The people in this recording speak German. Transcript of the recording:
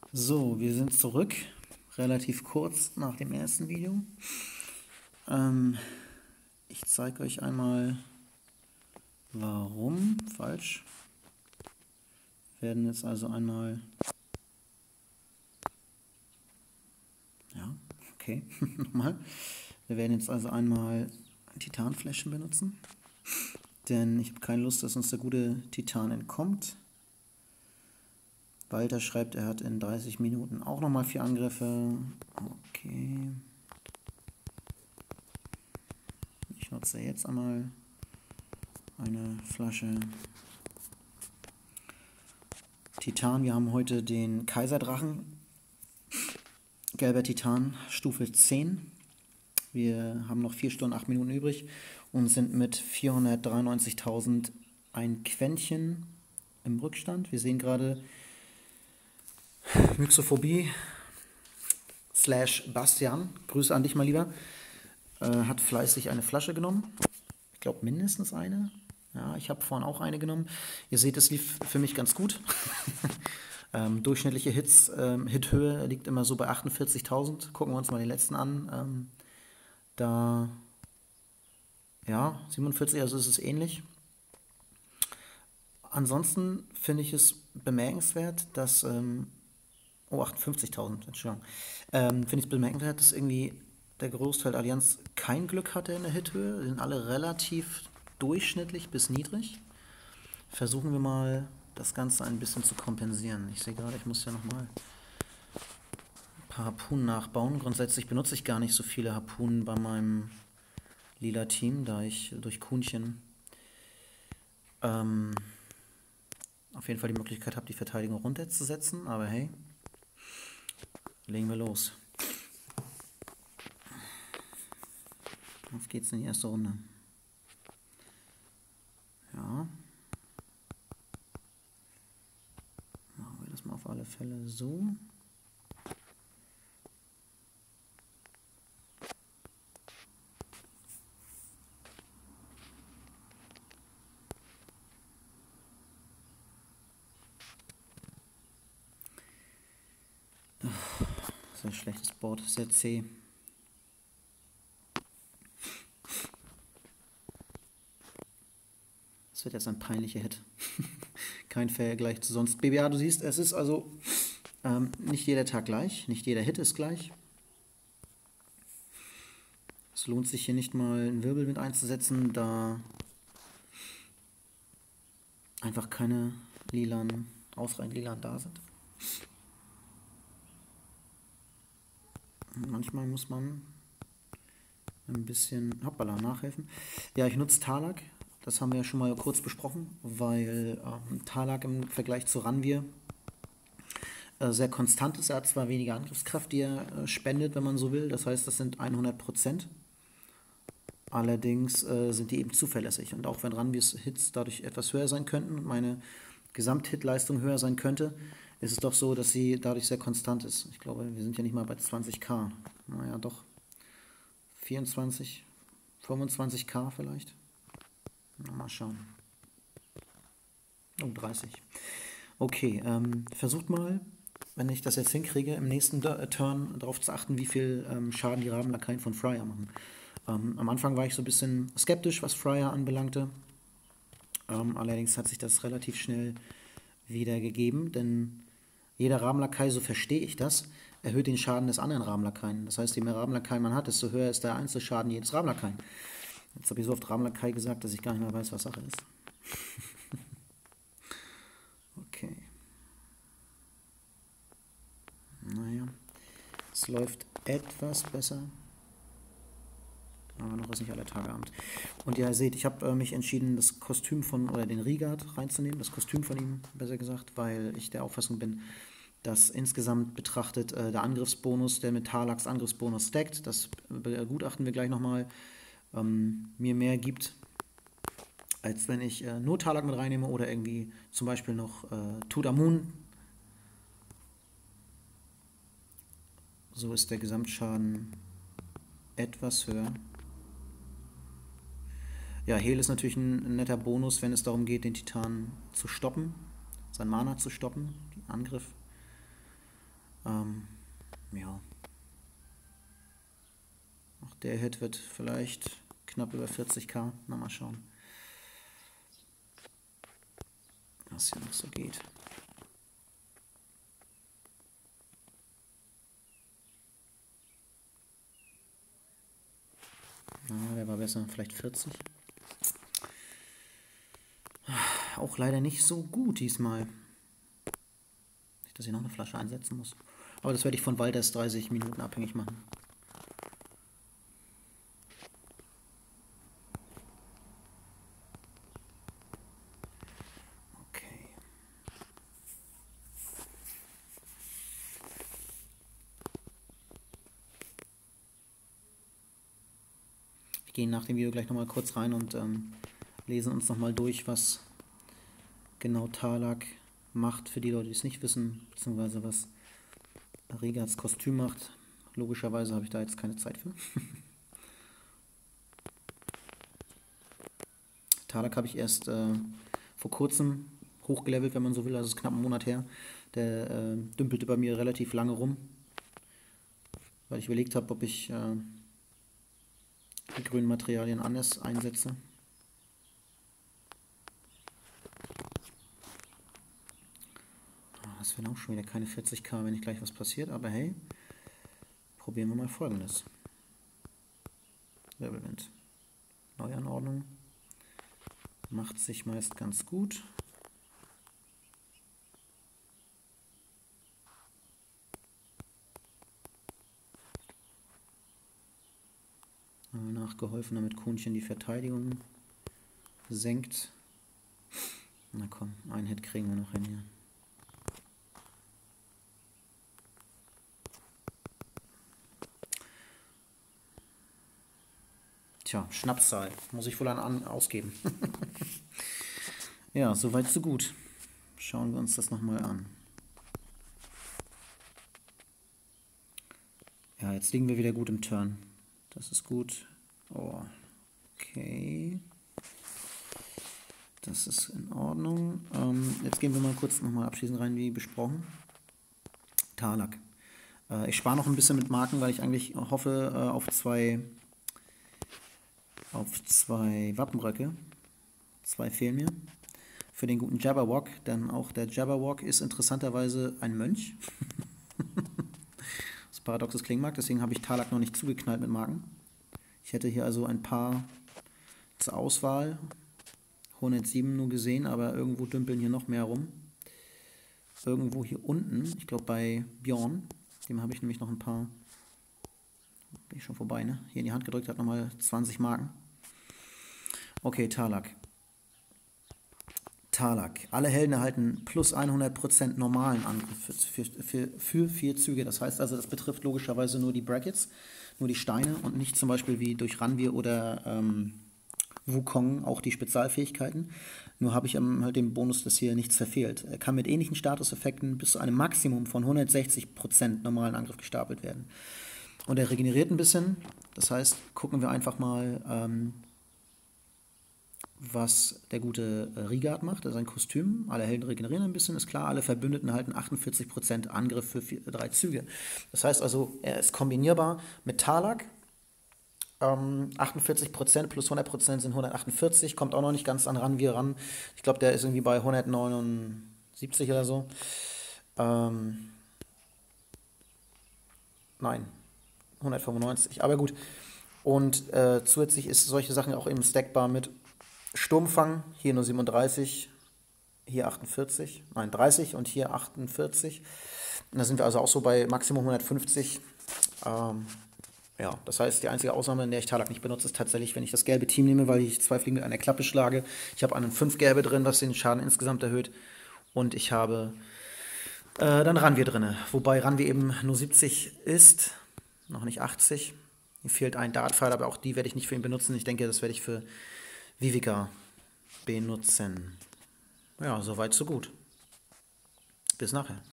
So, wir sind zurück, relativ kurz nach dem ersten Video. Ich zeige euch einmal, warum, falsch. Wir werden jetzt also einmal, ja, okay, nochmal. Wir werden jetzt also einmal Titanfläschchen benutzen, denn ich habe keine Lust, dass uns der gute Titan entkommt. Walter schreibt, er hat in 30 Minuten auch nochmal 4 Angriffe. Okay. Ich nutze jetzt einmal eine Flasche Titan. Wir haben heute den Kaiserdrachen. Gelber Titan, Stufe 10. Wir haben noch 4 Stunden, 8 Minuten übrig und sind mit 493.000 ein Quäntchen im Rückstand. Wir sehen gerade Myxophobie / Bastian, Grüße an dich mal lieber, hat fleißig eine Flasche genommen. Ich glaube mindestens eine. Ja, ich habe vorhin auch eine genommen. Ihr seht, es lief für mich ganz gut. Durchschnittliche Hithöhe liegt immer so bei 48.000. Gucken wir uns mal den letzten an. Da, ja, 47, also ist es ähnlich. Ansonsten finde ich es bemerkenswert, dass, 58.000, Entschuldigung. Finde ich es bemerkenswert, dass irgendwie der Großteil der Allianz kein Glück hatte in der Hithöhe. Die sind alle relativ durchschnittlich bis niedrig. Versuchen wir mal, das Ganze ein bisschen zu kompensieren. Ich sehe gerade, ich muss ja nochmal ein paar Harpunen nachbauen. Grundsätzlich benutze ich gar nicht so viele Harpunen bei meinem lila Team, da ich durch Kuhnchen auf jeden Fall die Möglichkeit habe, die Verteidigung runterzusetzen. Aber hey, legen wir los. Auf geht's in die erste Runde. Ja. Machen wir das mal auf alle Fälle so. Das ist ein schlechtes Board, sehr zäh. Das wird jetzt ein peinlicher Hit. Kein Vergleich zu sonst. BBA, du siehst, es ist also nicht jeder Tag gleich, nicht jeder Hit ist gleich. Es lohnt sich hier nicht mal einen Wirbel mit einzusetzen, da einfach keine ausreichend lilan da sind. Und manchmal muss man ein bisschen hoppala nachhelfen. Ja, ich nutze Talak. Das haben wir ja schon mal kurz besprochen, weil Talak im Vergleich zu Ranvir sehr konstant ist. Er hat zwar weniger Angriffskraft, die er spendet, wenn man so will. Das heißt, das sind 100%. Allerdings sind die eben zuverlässig. Und auch wenn Ranvirs Hits dadurch etwas höher sein könnten und meine Gesamthitleistung höher sein könnte, ist es doch so, dass sie dadurch sehr konstant ist. Ich glaube, wir sind ja nicht mal bei 20k. Naja, doch. 24, 25k vielleicht. Mal schauen. Oh, 30. Okay, versucht mal, wenn ich das jetzt hinkriege, im nächsten Turn darauf zu achten, wie viel Schaden die Rabenlakaien von Fryer machen. Am Anfang war ich so ein bisschen skeptisch, was Fryer anbelangte. Allerdings hat sich das relativ schnell wieder gegeben, denn jeder Rabenlakai, so verstehe ich das, erhöht den Schaden des anderen Rabenlakaien. Das heißt, je mehr Rabenlakaien man hat, desto höher ist der Einzelschaden jedes Rabenlakaien. Jetzt habe ich so oft Rabenlakai gesagt, dass ich gar nicht mehr weiß, was Sache ist. Okay. Naja, es läuft etwas besser. Aber noch ist nicht aller Tage Abend. Und ja, ihr seht, ich habe mich entschieden, das Kostüm oder den Rigard reinzunehmen, das Kostüm von ihm, besser gesagt, weil ich der Auffassung bin, dass insgesamt betrachtet der Angriffsbonus, der mit Talaks Angriffsbonus stackt, das begutachten wir gleich nochmal, mir mehr gibt, als wenn ich nur Talak mit reinnehme oder irgendwie zum Beispiel noch Tudamun. So ist der Gesamtschaden etwas höher. Ja, Heal ist natürlich ein netter Bonus, wenn es darum geht, den Titan zu stoppen, sein Mana zu stoppen, den Angriff. Ja. Auch der Hit wird vielleicht knapp über 40k. Na, mal schauen, was hier noch so geht. Na, der war besser, vielleicht 40. Auch leider nicht so gut diesmal. Nicht, dass ich noch eine Flasche einsetzen muss. Aber das werde ich von Walters 30 Minuten abhängig machen. Okay. Wir gehen nach dem Video gleich nochmal kurz rein und lesen uns nochmal durch, was genau Talak macht, für die Leute, die es nicht wissen, beziehungsweise was Rigats Kostüm macht. Logischerweise habe ich da jetzt keine Zeit für. Talak habe ich erst vor kurzem hochgelevelt, wenn man so will, also es ist knapp einen Monat her. Der dümpelte bei mir relativ lange rum, weil ich überlegt habe, ob ich die grünen Materialien anders einsetze. Das wären auch schon wieder keine 40k, wenn nicht gleich was passiert, aber hey, probieren wir mal Folgendes. Wirbelwind. Neuanordnung. Macht sich meist ganz gut. Nachgeholfen, damit Kuhnchen die Verteidigung senkt. Na komm, einen Hit kriegen wir noch hin hier. Tja, Schnapszahl. Muss ich wohl ausgeben. Ja, soweit so gut. Schauen wir uns das nochmal an. Ja, jetzt liegen wir wieder gut im Turn. Das ist gut. Oh, okay. Das ist in Ordnung. Jetzt gehen wir mal kurz nochmal abschließend rein, wie besprochen. Talak. Ich spare noch ein bisschen mit Marken, weil ich eigentlich hoffe auf zwei Wappenröcke. 2 fehlen mir. Für den guten Jabberwock, denn auch der Jabberwock ist interessanterweise ein Mönch. Das paradoxes klingen mag, deswegen habe ich Talak noch nicht zugeknallt mit Marken. Ich hätte hier also ein paar zur Auswahl. 107 nur gesehen, aber irgendwo dümpeln hier noch mehr rum. Irgendwo hier unten, ich glaube bei Bjorn, dem habe ich nämlich noch ein paar, bin ich schon vorbei, ne? Hier in die Hand gedrückt, hat nochmal 20 Marken. Okay, Talak. Talak. Alle Helden erhalten plus 100% normalen Angriff für 4 Züge. Das heißt also, das betrifft logischerweise nur die Brackets, nur die Steine und nicht zum Beispiel wie durch Ranvir oder Wukong auch die Spezialfähigkeiten. Nur habe ich halt den Bonus, dass hier nichts verfehlt. Er kann mit ähnlichen Statuseffekten bis zu einem Maximum von 160% normalen Angriff gestapelt werden. Und er regeneriert ein bisschen. Das heißt, gucken wir einfach mal, was der gute Rigard macht. Das ist ein Kostüm. Alle Helden regenerieren ein bisschen, ist klar. Alle Verbündeten erhalten 48% Angriff für 3 Züge. Das heißt also, er ist kombinierbar mit Talak. 48% plus 100% sind 148. Kommt auch noch nicht ganz an Ranvir ran. Ich glaube, der ist irgendwie bei 179 oder so. Nein, 195. Aber gut. Und zusätzlich ist solche Sachen auch eben stackbar mit Sturmfang, hier nur 37, hier 48, nein 30 und hier 48. Und da sind wir also auch so bei Maximum 150. Ja, das heißt, die einzige Ausnahme, in der ich Talak nicht benutze, ist tatsächlich, wenn ich das gelbe Team nehme, weil ich 2 Fliegen mit einer Klappe schlage. Ich habe einen 5 gelbe drin, was den Schaden insgesamt erhöht. Und ich habe dann Ranvir drin, wobei Ranvir eben nur 70 ist, noch nicht 80. Mir fehlt ein Dartpfeil, aber auch die werde ich nicht für ihn benutzen. Ich denke, das werde ich für Vivica benutzen. Ja, soweit so gut. Bis nachher.